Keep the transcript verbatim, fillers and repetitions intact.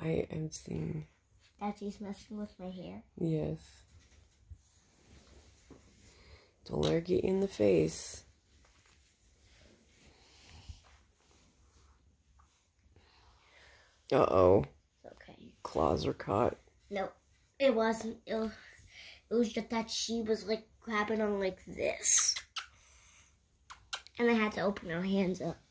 I am seeing. That she's messing with my hair? Yes. Don't let her get you in the face. Uh-oh. Okay. Claws are caught. No, it wasn't. It was, it was just that she was, like, grabbing on like this. And I had to open her hands up.